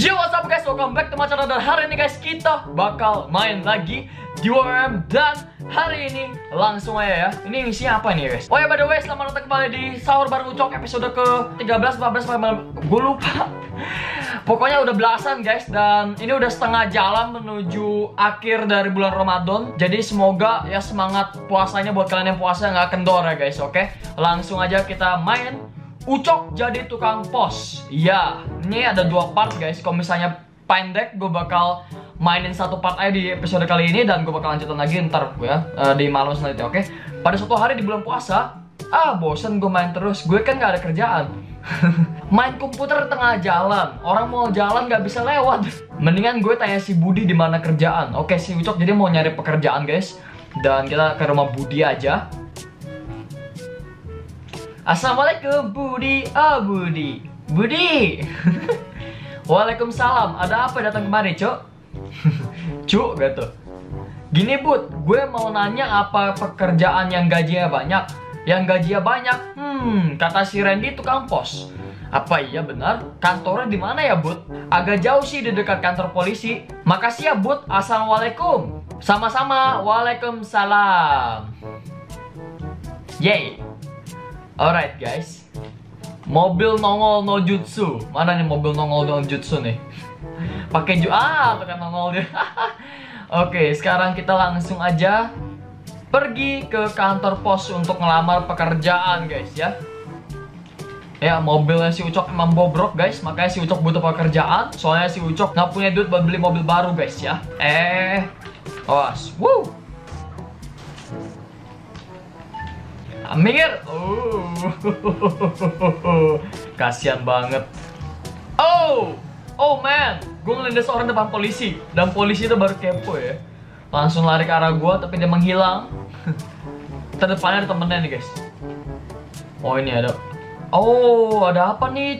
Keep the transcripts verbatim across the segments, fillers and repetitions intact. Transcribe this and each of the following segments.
Yo, what's up guys, welcome back to my channel. Dan hari ini guys, kita bakal main lagi di W M. Dan hari ini langsung aja ya. Ini isinya apa nih guys? Oh ya, by the way, selamat datang kembali di Sahur Bareng Ucok episode ke tiga belas, empat belas, lima belas, gue lupa. Pokoknya udah belasan guys. Dan ini udah setengah jalan menuju akhir dari bulan Ramadan. Jadi semoga ya semangat puasanya buat kalian yang puasa nggak kendor ya guys, oke? Langsung aja kita main Ucok jadi tukang pos. Ya, ini ada dua part guys. Kalau misalnya pendek, gue bakal mainin satu part aja di episode kali ini. Dan gue bakal lanjutin lagi ntar ya, uh, di malam selanjutnya, oke? Pada suatu hari di bulan puasa, ah bosen gue main terus. Gue kan gak ada kerjaan. Main komputer tengah jalan. Orang mau jalan gak bisa lewat. Mendingan gue tanya si Budi di mana kerjaan. Oke, si Ucok jadi mau nyari pekerjaan guys. Dan kita ke rumah Budi aja. Assalamualaikum Budi, oh Budi, Budi. Waalaikumsalam, ada apa datang kemari cok? Cuk gitu. Gini Bud, gue mau nanya apa pekerjaan yang gajinya banyak? Yang gajinya banyak, hmm kata si Randy tukang pos. Apa iya benar? Kantornya di mana ya Bud? Agak jauh sih di dekat kantor polisi. Makasih ya Bud, assalamualaikum. Sama-sama, waalaikumsalam. Yay. Alright guys, mobil nongol no jutsu. Mana nih mobil nongol no jutsu nih? Pakai ju ah, pakai nongol dia. Oke, sekarang kita langsung aja pergi ke kantor pos untuk ngelamar pekerjaan guys ya. Ya, mobilnya si Ucok emang bobrok guys, makanya si Ucok butuh pekerjaan. Soalnya si Ucok nggak punya duit buat beli mobil baru guys ya. Eh, awas, woo. Minggir. Oh. Kasian banget. Oh. Oh man, gue ngelindas orang depan polisi. Dan polisi itu baru kepo ya. Langsung lari ke arah gue, tapi dia menghilang. Terdepannya ada temennya nih guys. Oh ini ada. Oh, ada apa nih?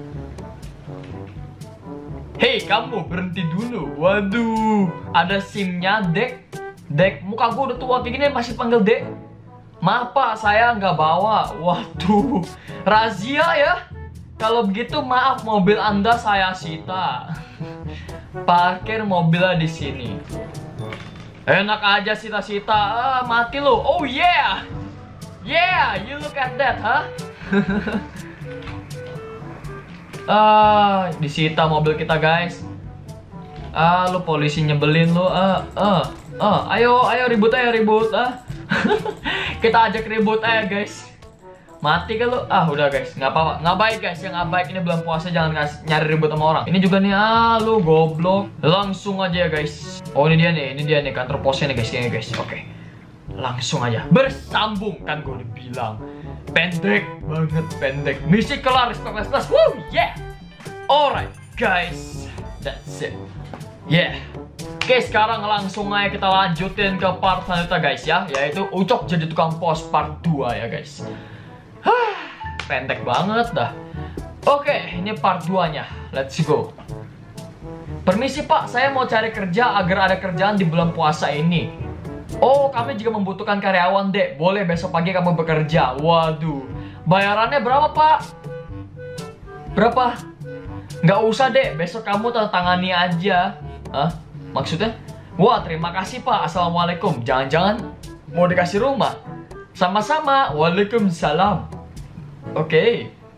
Hei kamu, berhenti dulu. Waduh, ada SIM-nya Dek. Dek, muka gue udah tua kayak gini masih panggil Dek. Maaf pak, saya nggak bawa. Waduh, razia ya. Kalau begitu maaf, mobil anda saya sita. Parkir mobilnya di sini. Enak aja sita-sita. Ah, mati lo. Oh yeah, yeah. You look at that, huh? Ah, disita mobil kita guys. Ah, lu polisi nyebelin lu. Ah, ah, ah. Ayo, ayo ribut aja ribut. Ah. Kita ajak ribut aja guys. Mati kan lu? Ah udah guys, nggak apa-apa, nggak baik guys, yang nggak baik ini bulan puasa jangan kasih, nyari ribut sama orang. Ini juga nih, ah lu goblok. Langsung aja ya guys. Oh ini dia nih, ini dia nih kantor posnya nih guys, kayaknya guys. Oke, langsung aja bersambung kan gue udah bilang. Pendek banget, pendek. Misi kelar, respect plus plus. Woo yeah. Alright guys, that's it. Yeah. Oke, sekarang langsung aja kita lanjutin ke part selanjutnya guys ya. Yaitu Ucok jadi tukang pos part dua ya guys. Hah, pendek banget dah. Oke, ini part dua nya. Let's go. Permisi pak, saya mau cari kerja agar ada kerjaan di bulan puasa ini. Oh, kami juga membutuhkan karyawan dek. Boleh besok pagi kamu bekerja. Waduh, bayarannya berapa pak? Berapa? Nggak usah dek, besok kamu tanda tangani aja. Hah? Maksudnya? Wah, terima kasih pak. Assalamualaikum. Jangan-jangan mau dikasih rumah? Sama-sama. Waalaikumsalam. Oke. Okay.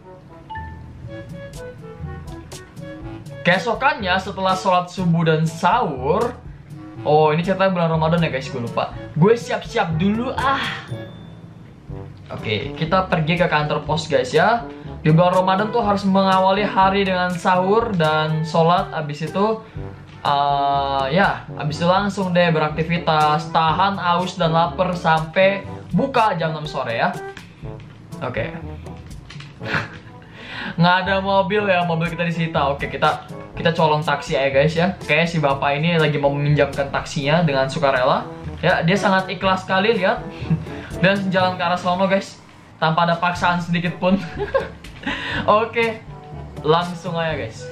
Keesokannya setelah sholat subuh dan sahur. Oh, ini ceritanya bulan Ramadan ya guys. Gue lupa. Gue siap-siap dulu ah. Oke, okay, kita pergi ke kantor pos guys ya. Di bulan Ramadan tuh harus mengawali hari dengan sahur dan sholat. Abis itu Uh, ya, abis itu langsung deh beraktivitas, tahan aus dan lapar sampai buka jam enam sore ya. Oke. Okay. Nggak ada mobil ya, mobil kita disita. Oke, okay, kita kita colong taksi ya guys ya. Kayak si bapak ini lagi mau meminjamkan taksinya dengan sukarela. Ya, dia sangat ikhlas sekali lihat. Dan jalan ke arah sono guys, tanpa ada paksaan sedikit pun. Oke, okay. Langsung aja guys.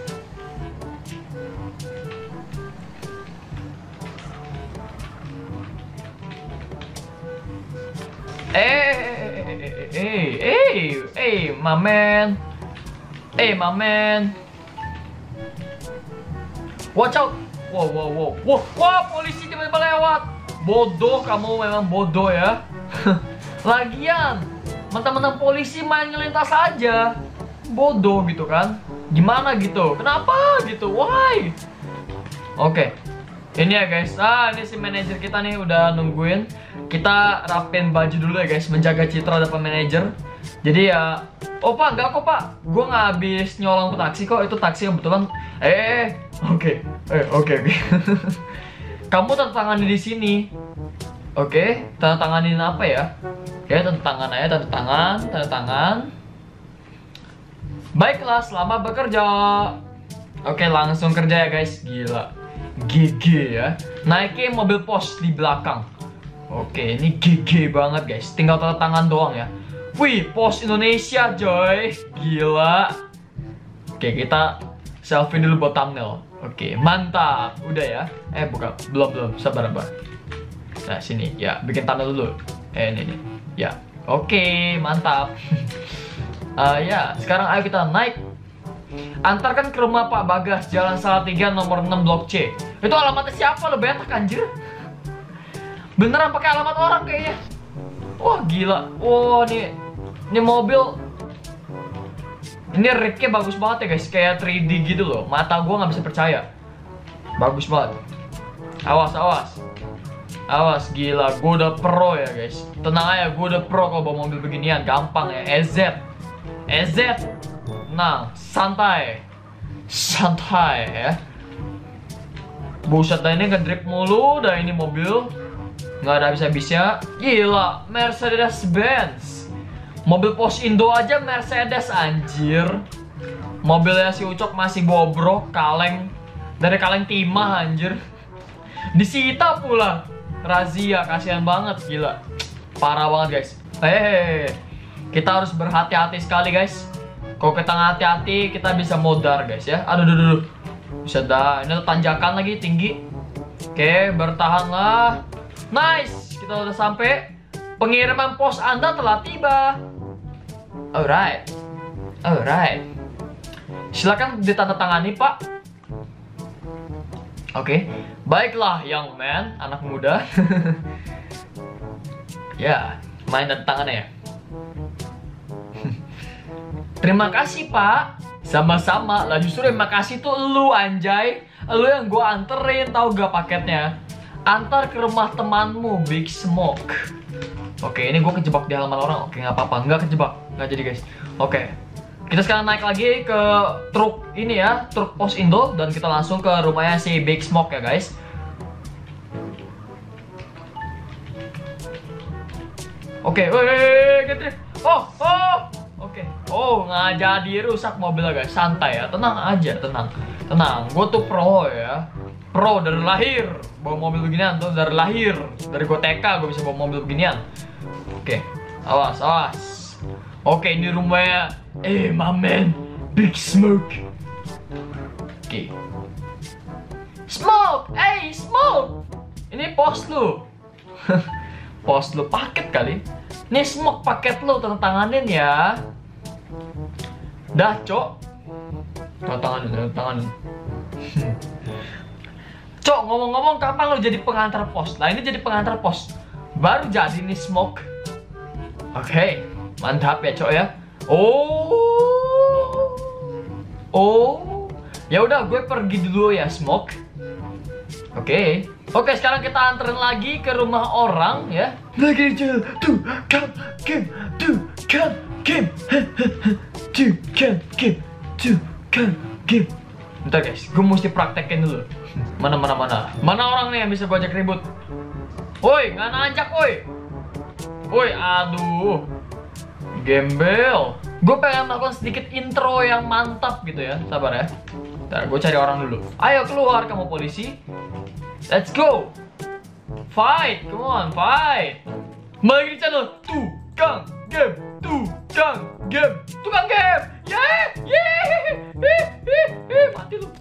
Eh, eh, eh, eh, my man, eh, my man. Watch out. Wow, wow, wow. Wah, wah, polisi tiba-tiba lewat. Bodoh, kamu memang bodoh ya. Lagian, mentang-mentang polisi main ngelintas aja. Bodoh gitu kan. Gimana gitu? Kenapa gitu? Why? Oke. Ini ya guys. Ah, ini si manajer kita nih udah nungguin. Kita rapin baju dulu ya guys, menjaga citra depan manajer. Jadi ya, oh pak, enggak kok pak, gue nggak habis nyolong taksi kok, itu taksi kebetulan. Eh, oke, eh, oke, oke. Kamu tanda tangan di sini, oke? Tanda tanganin apa ya? Oke, tanda tangan aja, tanda tangan, tanda tangan. Baiklah, selamat bekerja. Oke, langsung kerja ya guys, gila, G G ya. Naikin mobil pos di belakang. Oke, ini G G banget guys, tinggal tanda tangan doang ya. Wih, pos Indonesia coy, gila. Oke, kita selfie dulu buat thumbnail. Oke, mantap, udah ya. Eh, bukan, belum belum, sabar sabar. Nah sini, ya, bikin thumbnail dulu. Eh, ini nih, ya. Oke, mantap. uh, ya, sekarang ayo kita naik. Antarkan ke rumah Pak Bagas, Jalan Salatiga nomor enam Blok C. Itu alamatnya siapa lo, betak anjir? Beneran pakai alamat orang kayaknya. Wah gila, wah nih, ini mobil, ini ritnya bagus banget ya guys, kayak tiga D gitu loh. Mata gue nggak bisa percaya, bagus banget. Awas awas, awas gila, gue udah pro ya guys. Tenang aja, gue udah pro kalau bawa mobil beginian, gampang ya. E Z, E Z, nah santai, santai ya. Buset dah, ini ngedrip mulu dah ini mobil. Nggak ada habis-habisnya. Gila, Mercedes-Benz. Mobil pos Indo aja Mercedes anjir. Mobilnya si Ucok masih bobrok, kaleng. Dari kaleng timah anjir. Disita pula. Razia, kasihan banget, gila. Parah banget guys. Hehehe. Kita harus berhati-hati sekali guys. Kalau kita nggak hati-hati, kita bisa modar guys ya. Aduh, aduh, aduh. Bisa dah, ini tanjakan lagi tinggi. Oke, bertahanlah. Nice, kita udah sampai. Pengiriman pos Anda telah tiba. Alright, alright. Silakan ditandatangani Pak. Oke, okay. Baiklah young man, anak muda. Ya, main tanda tangannya ya. Terima kasih Pak. Sama-sama lah, justru terima kasih tuh lu anjay. Lu yang gua anterin, tahu gak paketnya? Antar ke rumah temanmu, Big Smoke. Oke, ini gue kejebak di halaman orang. Oke, nggak apa-apa, nggak kejebak, nggak jadi guys. Oke, kita sekarang naik lagi ke truk ini ya, truk pos Indo, dan kita langsung ke rumahnya si Big Smoke ya guys. Oke, woi, get oh, oh, oke, oh nggak jadi rusak mobilnya guys, santai ya, tenang aja, tenang, tenang. Gue tuh pro ya. Pro dari lahir, bawa mobil beginian tuh dari lahir. Dari gue T K gue bisa bawa mobil beginian. Oke, awas, awas. Oke, ini rumahnya eh, my man, Big Smoke. Oke. Smoke, eh, Smoke. Ini pos lu. Pos lu, paket kali. Ini Smoke, paket lu, tanda tanganin ya. Dah, cok. Tanda tanganin, tanda tanganin. Cok, ngomong-ngomong kapan lo jadi pengantar pos? Nah ini jadi pengantar pos. Baru jadi nih Smoke. Oke, okay. Mantap ya cok ya. Oh, oh, ya udah gue pergi dulu ya Smoke. Oke, okay. Oke okay, sekarang kita anterin lagi ke rumah orang ya. Lagi jual tuh kan game, tuh kan game, tuh kan game, tuh kan game. Bentar guys, gue mesti praktekin dulu. Mana mana mana mana orang nih yang bisa gue ajak ribut. Woi, nggak najak woi. Woi, aduh, gembel. Gue pengen melakukan sedikit intro yang mantap gitu ya. Sabar ya. Ntar gue cari orang dulu. Ayo keluar kamu polisi. Let's go. Fight, come on, fight. Balik di channel Tukang Game, Tukang Game, Tukang Game. Yeah, yeah, mati lu.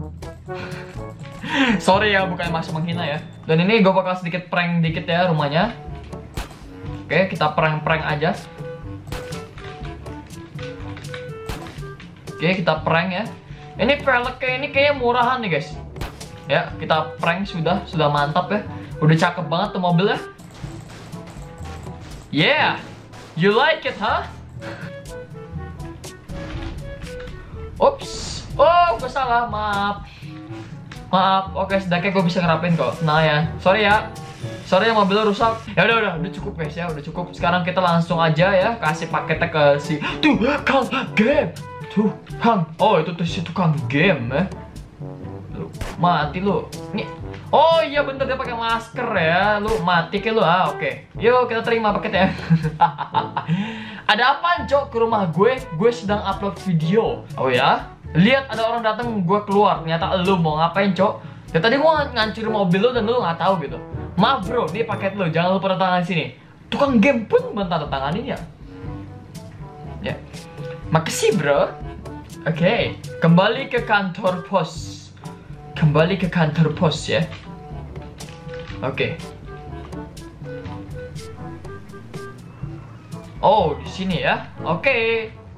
Sorry ya, bukan maksud menghina ya. Dan ini gue bakal sedikit prank dikit ya rumahnya. Oke, kita prank-prank aja. Oke, kita prank ya. Ini velg kayak ini kayaknya murahan nih guys. Ya, kita prank sudah, sudah mantap ya. Udah cakep banget tuh mobil ya. Yeah, you like it, huh? Ups, oh gue salah, maaf. Maaf, oke sedangkan gue bisa ngerapin kok. Nah ya, sorry ya. Sorry ya mobilnya rusak. Ya udah udah, udah cukup guys ya, udah cukup. Sekarang kita langsung aja ya kasih paketnya ke si tukang game. Tukang. Oh, itu tuh si tukang game ya. Lu mati lu. Nih. Oh iya bener, dia pakai masker ya. Lu mati ke lu. Ah, oke. Okay. Yuk kita terima paketnya. Ada apaan, Cok, ke rumah gue? Gue sedang upload video. Oh ya? Lihat ada orang datang, gue keluar. Ternyata lu mau ngapain, Cok? Ya tadi gue ngancurin mobil lu dan lu nggak tahu gitu. Maaf bro, ini paket lu. Jangan lupa tanda tangan sini. Tukang game pun bentar tanda tanganin ya. Ya. Makasih bro. Oke, okay. Kembali ke kantor pos. Kembali ke kantor pos ya. Oke. Okay. Oh, di sini ya. Oke. Okay.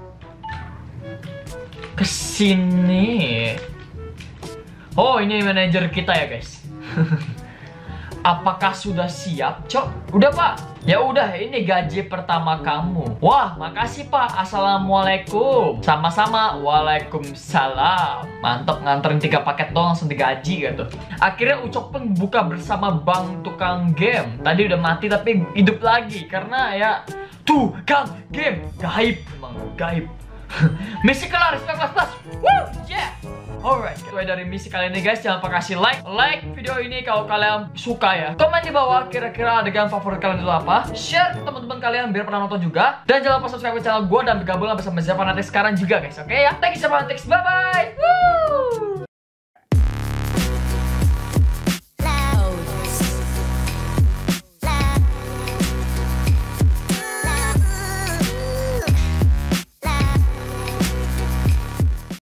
Kesini. Oh, ini manajer kita ya guys. Apakah sudah siap, Cok? Udah pak. Ya udah, ini gaji pertama kamu. Wah, makasih pak. Assalamualaikum. Sama-sama. Waalaikumsalam. Mantap, nganterin tiga paket doang langsung digaji gitu. Akhirnya Ucok pun buka bersama Bang Tukang Game. Tadi udah mati tapi hidup lagi karena ya tukang game gaib, emang gaib. Misi kelar, kelas kelas. Woo, yeah. Alright, sesuai dari misi kali ini guys, jangan lupa kasih like Like video ini kalau kalian suka ya. Komen di bawah kira-kira adegan favorit kalian itu apa. Share ke teman-teman kalian biar pernah nonton juga. Dan jangan lupa subscribe ke channel gue dan bergabung bersama Zia Fanatics sekarang juga guys. Oke okay, ya, thank you so much, bye bye.